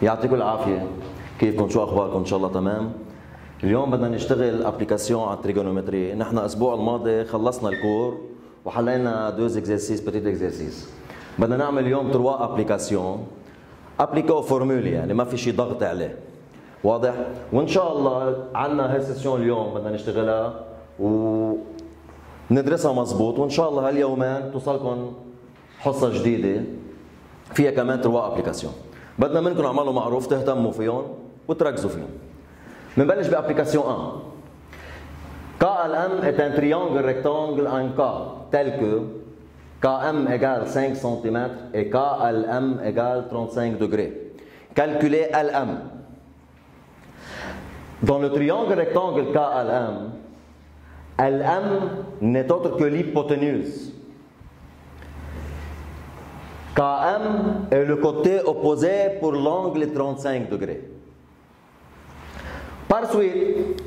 يعطيكم العافية. كيفكم؟ شو أخباركم؟ إن شاء الله تمام. اليوم بدنا نشتغل ابليكاسيون على التريغونومتري. نحن الأسبوع الماضي خلصنا الكور وحلينا دوز اكزرسيس بتيت اكزرسيس. بدنا نعمل اليوم 3 ابليكاسيون ابليكو فورمولي، يعني ما في شيء ضغط عليه. واضح؟ وإن شاء الله عندنا هاي السيسيون اليوم بدنا نشتغلها وندرسها مزبوط، وإن شاء الله هاليومين توصلكم حصة جديدة فيها كمان 3 ابليكاسيون. بدنا منكم اعملوا معروف تهتموا فيهم وتركزوا فيهم. بنبلش بابليكاسيون 1. KLM est un triangle rectangle en K tel que KM égale 5 cm et KLM égale 35 degrés. Calculez LM. Dans le triangle rectangle KLM, LM n'est autre que l'hypoténuse. KM est le côté opposé pour l'angle 35 degrés. Par suite,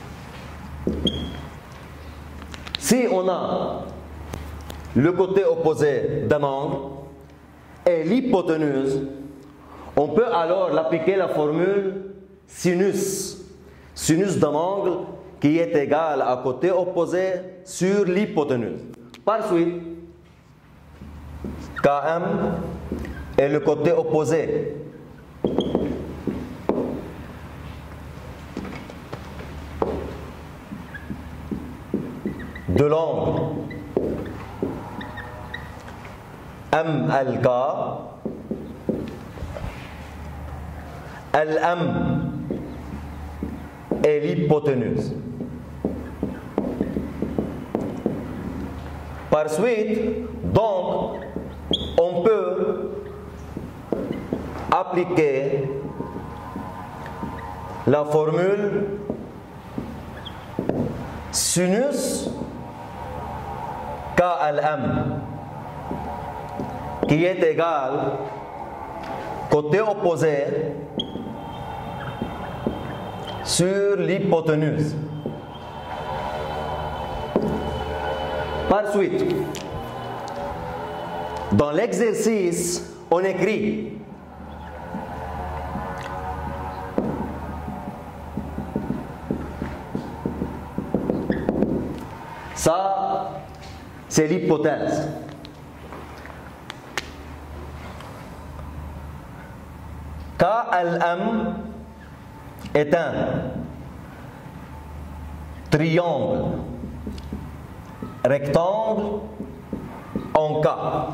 si on a le côté opposé d'un angle et l'hypoténuse, on peut alors l'appliquer la formule sinus. Sinus d'un angle qui est égal à côté opposé sur l'hypoténuse. Par suite, KM est le côté opposé de l'angle MLK. LM est l'hypoténuse. Par suite, donc, on peut appliquer la formule sinus KLM qui est égal côté opposé sur l'hypoténuse. Par suite, dans l'exercice, on écrit ça, c'est l'hypothèse. KLM est un triangle rectangle en K.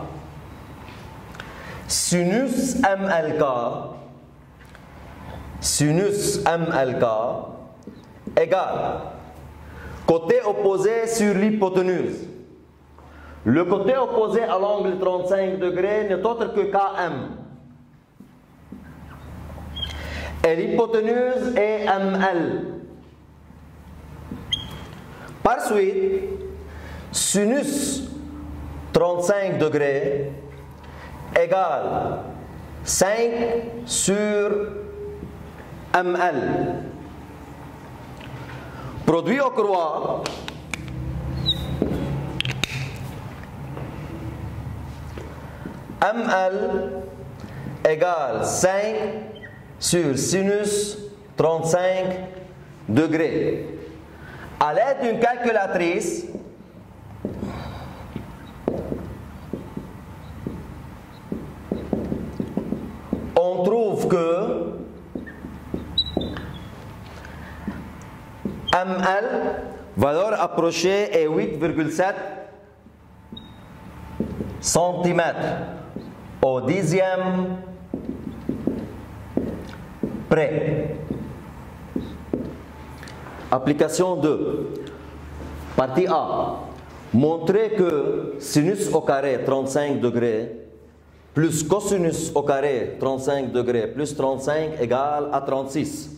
Sinus MLK égale côté opposé sur l'hypoténuse. Le côté opposé à l'angle 35 degrés n'est autre que KM. Et l'hypoténuse est ML. Par suite, sinus 35 degrés égale 5 sur ML. Produit au croix, ML égale 5 sur sinus 35 degrés. À l'aide d'une calculatrice, on trouve que ML, valeur approchée, est 8,7 cm au dixième près. Application 2. Partie A. Montrer que sinus au carré 35 degrés plus cosinus au carré 35 degrés plus 35 égale à 36.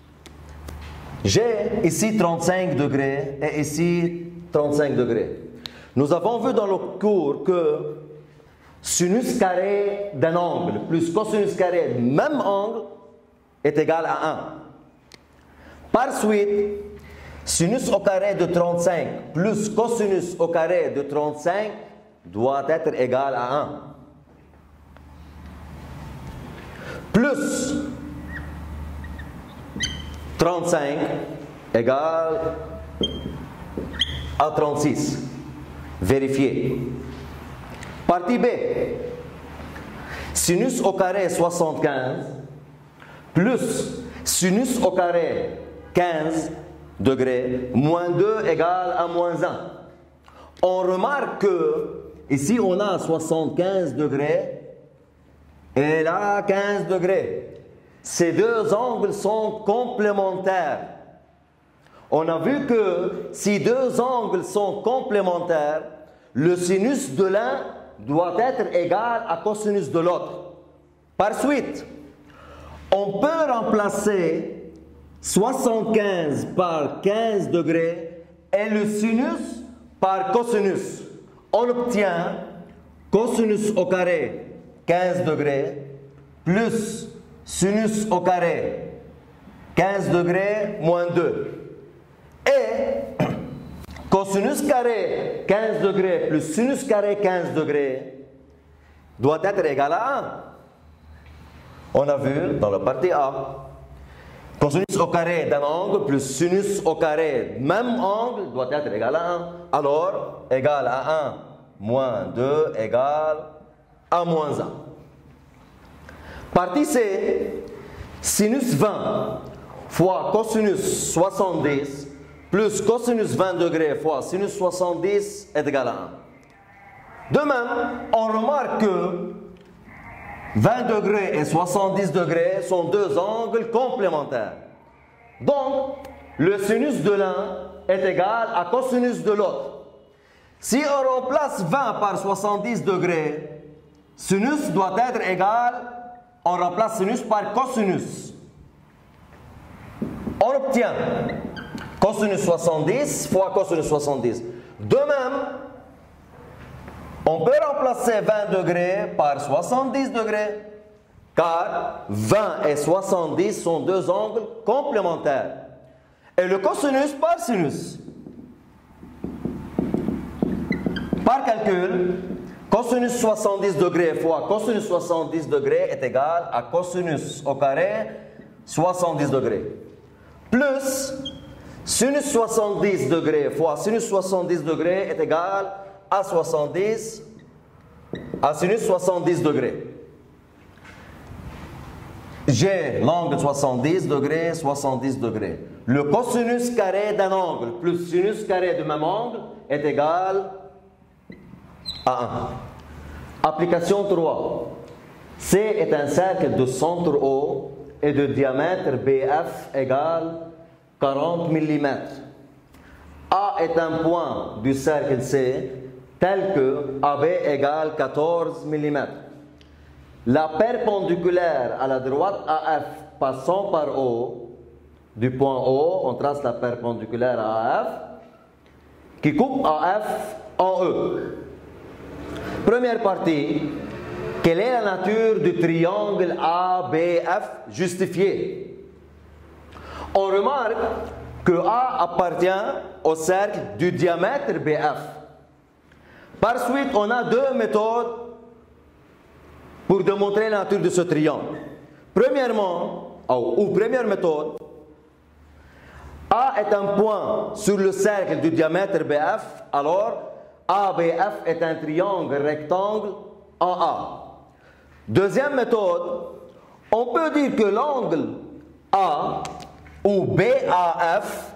J'ai ici 35 degrés et ici 35 degrés. Nous avons vu dans le cours que sinus carré d'un angle plus cosinus carré du même angle est égal à 1. Par suite, sinus au carré de 35 plus cosinus au carré de 35 doit être égal à 1. Plus 35 égale à 36. Vérifiez. Partie B. Sinus au carré 75 plus sinus au carré 15 degrés moins 2 égale à moins 1. On remarque que ici on a 75 degrés et là 15 degrés. Ces deux angles sont complémentaires. On a vu que si deux angles sont complémentaires, le sinus de l'un doit être égal à cosinus de l'autre. Par suite, on peut remplacer 75 par 15 degrés et le sinus par cosinus. On obtient cosinus au carré 15 degrés plus sinus au carré 15 degrés moins 2. Et cosinus carré 15 degrés plus sinus carré 15 degrés doit être égal à 1. On a vu dans la partie A. Cosinus au carré d'un angle plus sinus au carré même angle doit être égal à 1. Alors, égal à 1 moins 2 égale à moins 1. Partie C. Sinus 20 fois cosinus 70 plus cosinus 20 degrés fois sinus 70 est égal à 1. De même, on remarque que 20 degrés et 70 degrés sont deux angles complémentaires. Donc, le sinus de l'un est égal à cosinus de l'autre. Si on remplace 20 par 70 degrés, sinus doit être égal, on remplace sinus par cosinus. On obtient cosinus 70 fois cosinus 70. De même, on peut remplacer 20 degrés par 70 degrés, car 20 et 70 sont deux angles complémentaires. Et le cosinus par sinus. Par calcul, cosinus 70 degrés fois cosinus 70 degrés est égal à cosinus au carré 70 degrés. Plus sinus 70 degrés fois sinus 70 degrés est égal à 70 à sinus 70 degrés. J'ai l'angle 70 degrés, 70 degrés. Le cosinus carré d'un angle plus sinus carré du même angle est égal à 1. Application 3. C est un cercle de centre O et de diamètre BF égale 40 mm. A est un point du cercle C tel que AB égale 14 mm. La perpendiculaire à la droite AF passant par O, du point O, on trace la perpendiculaire à AF, qui coupe AF en E. Première partie, quelle est la nature du triangle ABF justifié? On remarque que A appartient au cercle du diamètre BF. Par suite, on a deux méthodes pour démontrer la nature de ce triangle. Premièrement, première méthode, A est un point sur le cercle du diamètre BF, alors ABF est un triangle rectangle en A. Deuxième méthode, on peut dire que l'angle A ou BAF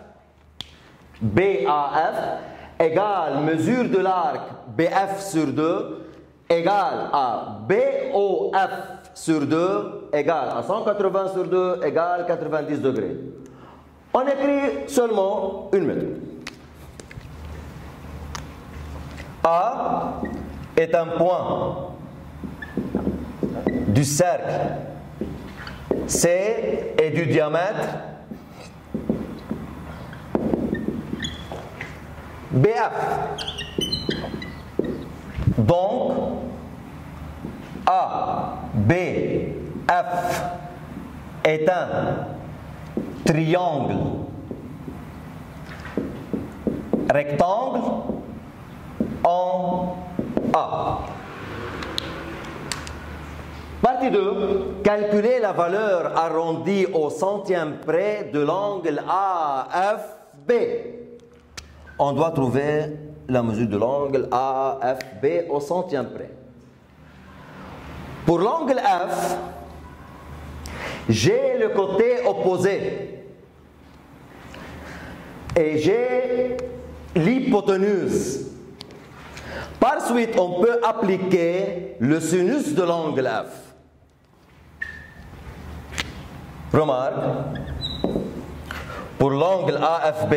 égale mesure de l'arc BF sur 2 égale à BOF sur 2 égale à 180 sur 2 égale 90 degrés. On écrit seulement une méthode. A est un point du cercle C et du diamètre BF. Donc, ABF est un triangle rectangle en A. Partie Partie 2. Calculer la valeur arrondie au centième près de l'angle AFB. On doit trouver la mesure de l'angle AFB au centième près. Pour l'angle F, j'ai le côté opposé et j'ai l'hypoténuse. Par suite, on peut appliquer le sinus de l'angle F. Remarque, pour l'angle AFB,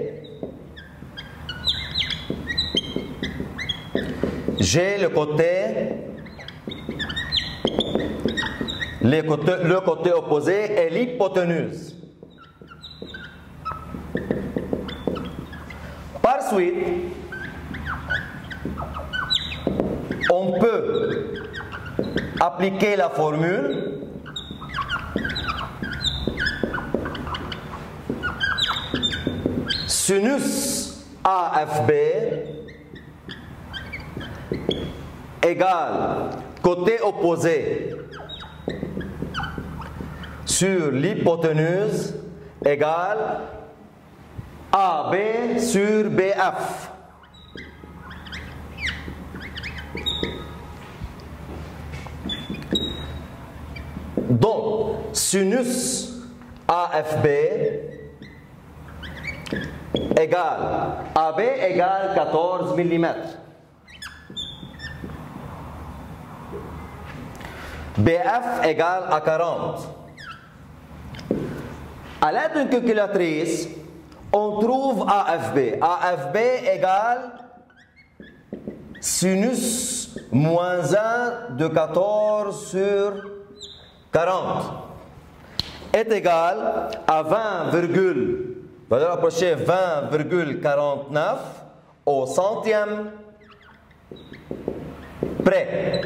j'ai le côté opposé est l'hypoténuse. Par suite, on peut appliquer la formule sinus AFB égale côté opposé sur l'hypoténuse égale AB sur BF. Donc, sinus AFB égale AB égale 14 mm. BF égale à 40. À l'aide d'une calculatrice, on trouve AFB. AFB égale sinus moins 1 de 14 sur 40 est égal à 20,49 au centième près.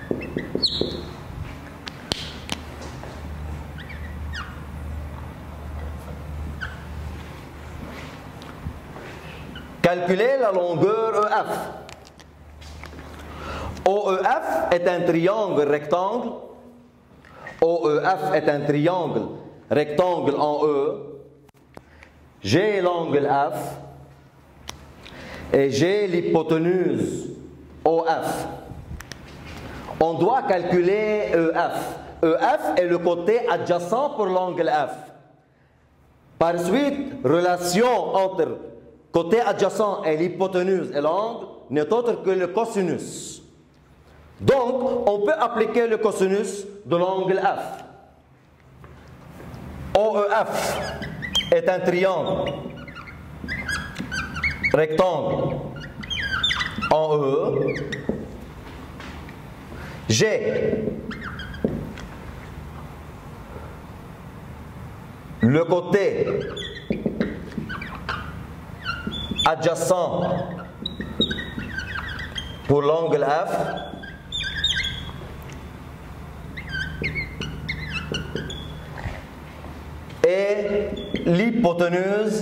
Calculer la longueur EF. OEF est un triangle rectangle. OEF est un triangle rectangle en E. J'ai l'angle F et j'ai l'hypoténuse OF. On doit calculer EF. EF est le côté adjacent pour l'angle F. Par suite, relation entre côté adjacent et l'hypoténuse et l'angle n'est autre que le cosinus. Donc, on peut appliquer le cosinus de l'angle F. OEF est un triangle rectangle en E. J'ai le côté adjacent pour l'angle F et l'hypoténuse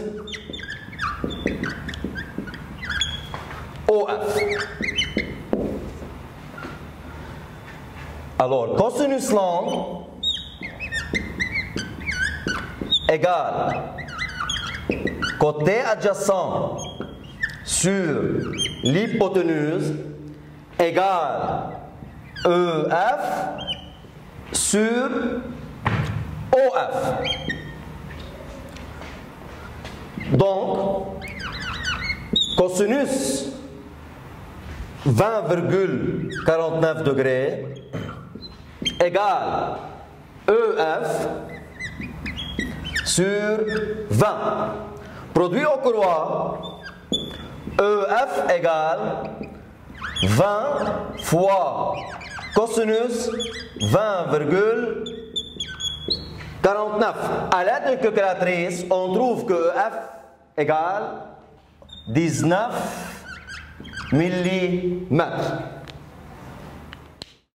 OF. Alors, cosinus long égale côté adjacent sur l'hypoténuse égale EF sur OF. Donc, cosinus 20,49 degrés égale EF sur 20. Produit au couloir, EF égale 20 fois cosinus 20,49. À l'aide d'une calculatrice, on trouve que EF égale 19 mm.